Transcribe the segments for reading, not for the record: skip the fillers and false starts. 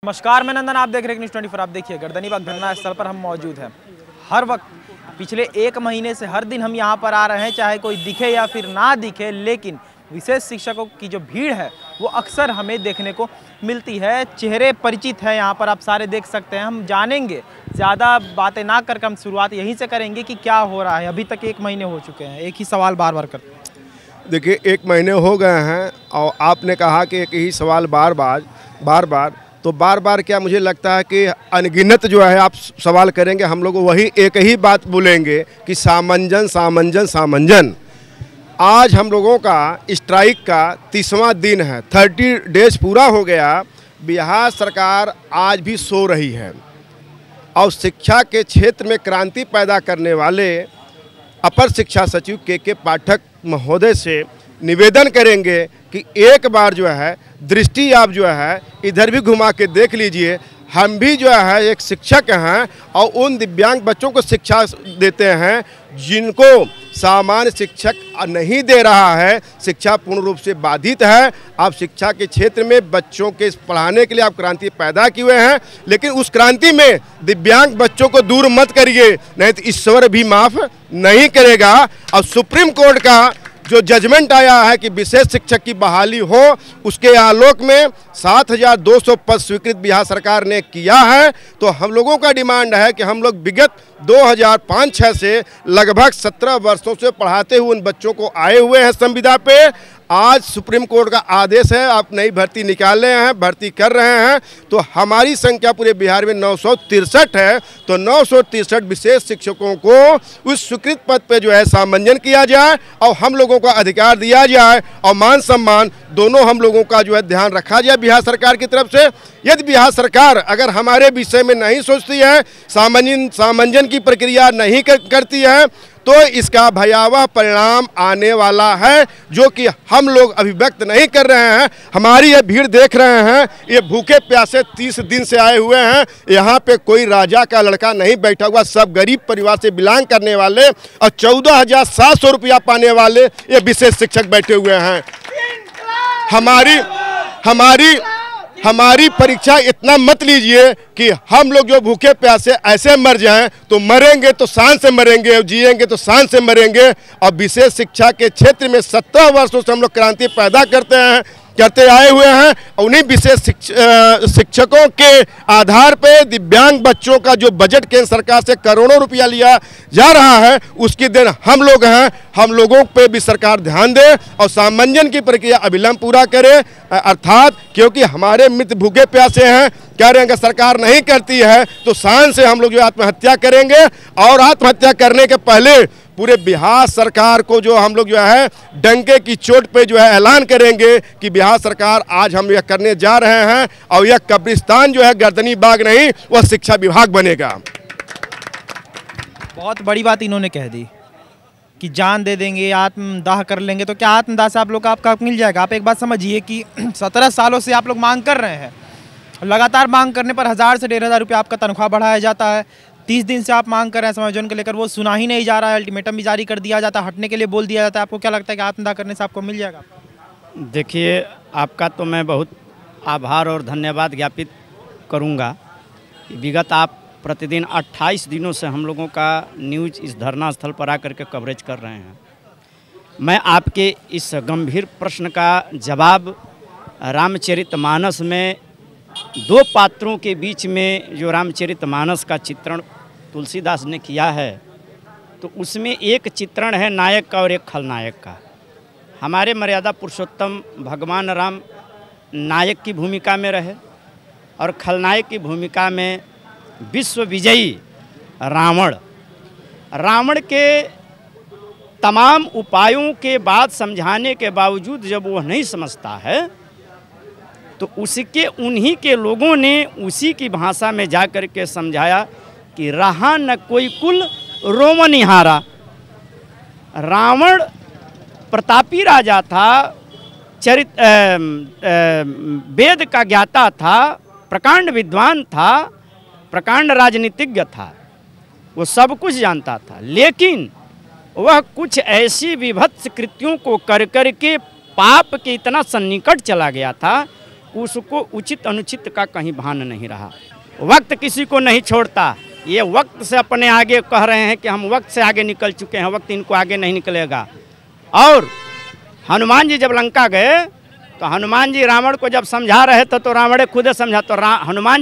नमस्कार, मैं नंदन, आप देख रहे हैं न्यूज़ 24। आप देखिए गर्दनीबाग धरना स्थल पर हम मौजूद हैं। हर वक्त पिछले एक महीने से हर दिन हम यहाँ पर आ रहे हैं, चाहे कोई दिखे या फिर ना दिखे, लेकिन विशेष शिक्षकों की जो भीड़ है वो अक्सर हमें देखने को मिलती है। चेहरे परिचित हैं यहाँ पर, आप सारे देख सकते हैं। हम जानेंगे, ज़्यादा बातें ना करके हम शुरुआत यहीं से करेंगे कि क्या हो रहा है। अभी तक एक महीने हो चुके हैं, एक ही सवाल बार बार करते हैं। देखिए, एक महीने हो गए हैं और आपने कहा कि एक ही सवाल बार बार क्या, मुझे लगता है कि अनगिनत जो है आप सवाल करेंगे, हम लोग वही एक ही बात बोलेंगे कि सामंजन सामंजन सामंजन। आज हम लोगों का स्ट्राइक का 30वां दिन है, 30 डेज पूरा हो गया। बिहार सरकार आज भी सो रही है और शिक्षा के क्षेत्र में क्रांति पैदा करने वाले अपर शिक्षा सचिव के पाठक महोदय से निवेदन करेंगे कि एक बार जो है दृष्टि आप जो है इधर भी घुमा के देख लीजिए। हम भी जो है एक शिक्षक हैं और उन दिव्यांग बच्चों को शिक्षा देते हैं जिनको सामान्य शिक्षक नहीं दे रहा है। शिक्षा पूर्ण रूप से बाधित है। आप शिक्षा के क्षेत्र में बच्चों के पढ़ाने के लिए आप क्रांति पैदा किए हुए हैं, लेकिन उस क्रांति में दिव्यांग बच्चों को दूर मत करिए, नहीं तो ईश्वर भी माफ़ नहीं करेगा। और सुप्रीम कोर्ट का जो जजमेंट आया है कि विशेष शिक्षक की बहाली हो, उसके आलोक में 7200 पद स्वीकृत बिहार सरकार ने किया है। तो हम लोगों का डिमांड है कि हम लोग विगत 2005-06 से लगभग 17 वर्षों से पढ़ाते हुए उन बच्चों को आए हुए हैं संविदा पे। आज सुप्रीम कोर्ट का आदेश है, आप नई भर्ती निकाल रहे हैं, भर्ती कर रहे हैं, तो हमारी संख्या पूरे बिहार में 963 है। तो 963 विशेष शिक्षकों को उस स्वीकृत पद पे जो है सामंजन किया जाए और हम लोगों को अधिकार दिया जाए और मान सम्मान दोनों हम लोगों का जो है ध्यान रखा जाए बिहार सरकार की तरफ से। यदि बिहार सरकार अगर हमारे विषय में नहीं सोचती है, सामंजन की प्रक्रिया नहीं करती है, तो इसका भयावह परिणाम आने वाला है, जो कि हम लोग अभिव्यक्त नहीं कर रहे हैं। हमारी ये भीड़ देख रहे हैं, ये भूखे प्यासे 30 दिन से आए हुए हैं। यहाँ पे कोई राजा का लड़का नहीं बैठा हुआ, सब गरीब परिवार से बिलोंग करने वाले और 14,700 रुपया पाने वाले ये विशेष शिक्षक बैठे हुए हैं। हमारी परीक्षा इतना मत लीजिए कि हम लोग जो भूखे प्यासे ऐसे मर जाएं, तो मरेंगे तो शान से मरेंगे और जिएंगे तो शान से मरेंगे। और विशेष शिक्षा के क्षेत्र में 17 वर्षों से हम लोग क्रांति पैदा करते आए हुए हैं। उन्हीं विशेष शिक्षकों के आधार पे दिव्यांग बच्चों का जो बजट केंद्र सरकार से करोड़ों रुपया लिया जा रहा है, उसकी देन हम लोग हैं। हम लोगों पे भी सरकार ध्यान दे और सामंजन की प्रक्रिया अविलंब पूरा करे। अर्थात क्योंकि हमारे मित्र भूखे प्यासे हैं, कह रहे हैं कि सरकार नहीं करती है तो शान से हम लोग जो आत्महत्या करेंगे। और आत्महत्या करने के पहले पूरे बिहार सरकार को जो हम लोग जो है डंके की चोट पे जो है ऐलान करेंगे कि बिहार सरकार आज हम यह करने जा रहे हैं और यह कब्रिस्तान जो है गर्दनीबाग नहीं, वह शिक्षा विभाग बनेगा। बहुत बड़ी बात इन्होंने कह दी कि जान दे देंगे, आत्मदाह कर लेंगे। तो क्या आत्मदाह से आप लोग का आपका मिल जाएगा? आप एक बात समझिए कि 17 सालों से आप लोग मांग कर रहे हैं, लगातार मांग करने पर 1000 से 1500 रुपया आपका तनख्वाह बढ़ाया जाता है। 30 दिन से आप मांग कर रहे हैं समायोजन को लेकर, वो सुना ही नहीं जा रहा है। अल्टीमेटम भी जारी कर दिया जाता है, हटने के लिए बोल दिया जाता है। आपको क्या लगता है कि आत्मदाह करने से आपको मिल जाएगा? देखिए, आपका तो मैं बहुत आभार और धन्यवाद ज्ञापित करूंगा। विगत आप प्रतिदिन 28 दिनों से हम लोगों का न्यूज़ इस धरना स्थल पर आकर के कवरेज कर रहे हैं। मैं आपके इस गंभीर प्रश्न का जवाब रामचरितमानस में 2 पात्रों के बीच में जो रामचरितमानस का चित्रण तुलसीदास ने किया है, तो उसमें एक चित्रण है नायक का और एक खलनायक का। हमारे मर्यादा पुरुषोत्तम भगवान राम नायक की भूमिका में रहे और खलनायक की भूमिका में विश्व विजयी रावण के तमाम उपायों के बाद समझाने के बावजूद जब वह नहीं समझता है, तो उन्हीं के लोगों ने उसी की भाषा में जा कर के समझाया कि रहा न कोई कुल रोम निहारा। रावण प्रतापी राजा था, वेद का ज्ञाता था, प्रकांड विद्वान था, प्रकांड राजनीतिज्ञ था, वो सब कुछ जानता था, लेकिन वह कुछ ऐसी विभत्स कृत्यों को कर कर के पाप के इतना सन्निकट चला गया था उसको उचित अनुचित का कहीं भान नहीं रहा। वक्त किसी को नहीं छोड़ता। ये वक्त से अपने आगे कह रहे हैं कि हम वक्त से आगे निकल चुके हैं, वक्त इनको आगे नहीं निकलेगा। और हनुमान जी जब लंका गए तो हनुमान जी रावण को जब समझा रहे थे तो रावण खुद समझा, तो हनुमान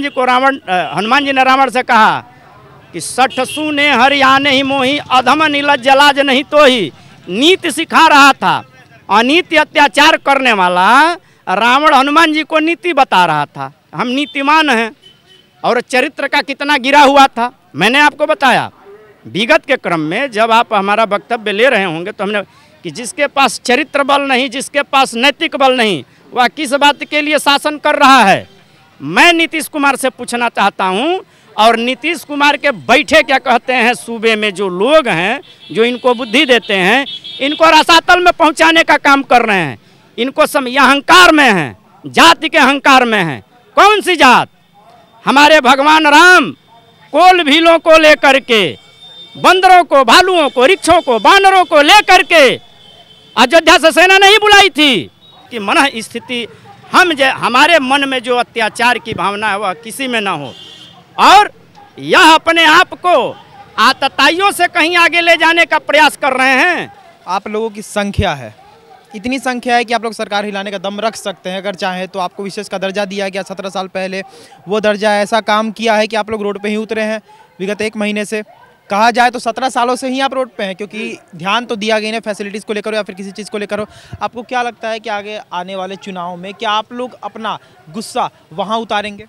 जी ने रावण से कहा कि सठ सूने हरियाणे ही मोही अधम नीलज जलाज नहीं तो ही। नीति सिखा रहा था। अनीति अत्याचार करने वाला रावण हनुमान जी को नीति बता रहा था। हम नीतिमान हैं। और चरित्र का कितना गिरा हुआ था मैंने आपको बताया। विगत के क्रम में जब आप हमारा वक्तव्य ले रहे होंगे तो हमने कि जिसके पास चरित्र बल नहीं, जिसके पास नैतिक बल नहीं, वह किस बात के लिए शासन कर रहा है। मैं नीतीश कुमार से पूछना चाहता हूं, और नीतीश कुमार के बैठे क्या कहते हैं सूबे में जो लोग हैं, जो इनको बुद्धि देते हैं, इनको रसातल में पहुंचाने का काम कर रहे हैं। इनको ये अहंकार में हैं, जाति के अहंकार में हैं। कौन सी जात? हमारे भगवान राम कोल भीलों को लेकर के, बंदरों को, भालुओं को, रिक्षों को, बानरों को लेकर के अयोध्या से सेना नहीं बुलाई थी कि मन स्थिति हमारे मन में जो अत्याचार की भावना है वह किसी में ना हो। और यह अपने आप को आतताइयों से कहीं आगे ले जाने का प्रयास कर रहे हैं। आप लोगों की संख्या है, इतनी संख्या है कि आप लोग सरकार हिलाने का दम रख सकते हैं अगर चाहें तो। आपको विशेष का दर्जा दिया गया 17 साल पहले, वो दर्जा ऐसा काम किया है कि आप लोग रोड पे ही उतरे हैं विगत 1 महीने से। कहा जाए तो 17 सालों से ही आप रोड पे हैं, क्योंकि ध्यान तो दिया गया इन्हें फैसिलिटीज़ को लेकर हो या फिर किसी चीज़ को लेकर हो। आपको क्या लगता है कि आगे आने वाले चुनाव में क्या आप लोग अपना गुस्सा वहाँ उतारेंगे?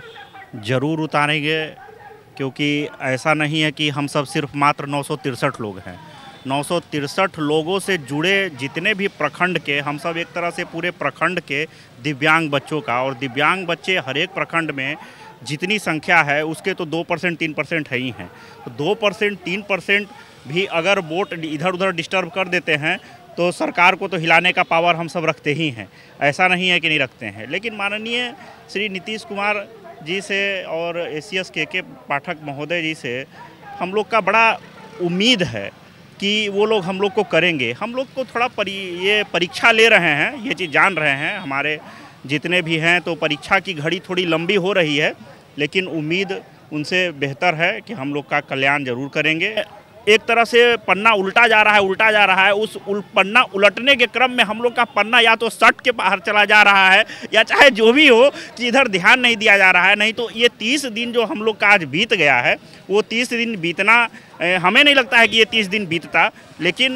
ज़रूर उतारेंगे, क्योंकि ऐसा नहीं है कि हम सब सिर्फ मात्र 963 लोग हैं। 963 लोगों से जुड़े जितने भी प्रखंड के, हम सब एक तरह से पूरे प्रखंड के दिव्यांग बच्चों का, और दिव्यांग बच्चे हर एक प्रखंड में जितनी संख्या है उसके तो 2% 3% है ही हैं। तो 2% 3% भी अगर वोट इधर उधर डिस्टर्ब कर देते हैं तो सरकार को तो हिलाने का पावर हम सब रखते ही हैं, ऐसा नहीं है कि नहीं रखते हैं। लेकिन माननीय श्री नीतीश कुमार जी से और ACS के पाठक महोदय जी से हम लोग का बड़ा उम्मीद है कि वो लोग हम लोग को करेंगे। हम लोग को थोड़ा ये परीक्षा ले रहे हैं, ये चीज़ जान रहे हैं हमारे जितने भी हैं, तो परीक्षा की घड़ी थोड़ी लंबी हो रही है, लेकिन उम्मीद उनसे बेहतर है कि हम लोग का कल्याण जरूर करेंगे। एक तरह से पन्ना उल्टा जा रहा है। उस पन्ना उलटने के क्रम में हम लोग का पन्ना या तो सट के बाहर चला जा रहा है, या चाहे जो भी हो कि इधर ध्यान नहीं दिया जा रहा है। नहीं तो ये 30 दिन जो हम लोग का आज बीत गया है, वो 30 दिन बीतना, हमें नहीं लगता है कि ये 30 दिन बीतता, लेकिन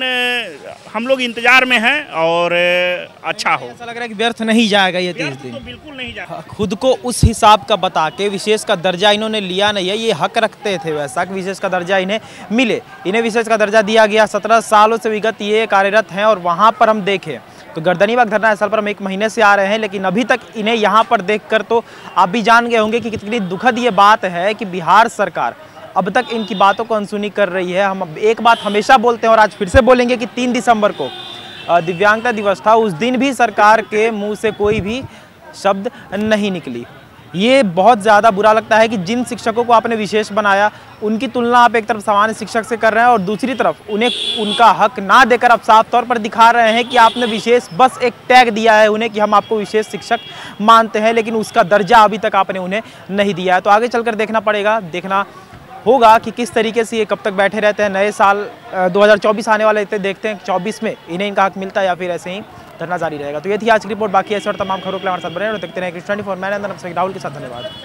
हम लोग इंतजार में हैं और अच्छा हो। ऐसा लग रहा है कि व्यर्थ नहीं जाएगा ये 30 दिन। तो बिल्कुल नहीं जाएगा। खुद को उस हिसाब का बता के विशेष का दर्जा इन्होंने लिया नहीं है। ये हक रखते थे वैसा कि विशेष का दर्जा इन्हें मिले। इन्हें विशेष का दर्जा दिया गया। 17 सालों से विगत ये कार्यरत हैं, और वहाँ पर हम देखें तो गर्दनीबाग धरना स्थल पर हम 1 महीने से आ रहे हैं, लेकिन अभी तक इन्हें यहाँ पर देखकर तो आप भी जान गए होंगे कि कितनी दुखद ये बात है कि बिहार सरकार अब तक इनकी बातों को अनसुनी कर रही है। हम एक बात हमेशा बोलते हैं और आज फिर से बोलेंगे कि 3 दिसंबर को दिव्यांगता दिवस था, उस दिन भी सरकार के मुंह से कोई भी शब्द नहीं निकली। ये बहुत ज़्यादा बुरा लगता है कि जिन शिक्षकों को आपने विशेष बनाया उनकी तुलना आप एक तरफ सामान्य शिक्षक से कर रहे हैं, और दूसरी तरफ उन्हें उनका हक ना देकर आप साफ तौर पर दिखा रहे हैं कि आपने विशेष बस एक टैग दिया है उन्हें कि हम आपको विशेष शिक्षक मानते हैं, लेकिन उसका दर्जा अभी तक आपने उन्हें नहीं दिया है। तो आगे चलकर देखना होगा कि किस तरीके से ये कब तक बैठे रहते हैं। नए साल 2024 आने वाले थे, देखते हैं 24 में इन्हें इनका हक मिलता है या फिर ऐसे ही धरना जारी रहेगा। तो ये थी आज की रिपोर्ट। बाकी ऐसे और तमाम खबरों के लिए हमारे साथ बने और देखते रहे News 24। मैं राहुल के साथ, धन्यवाद।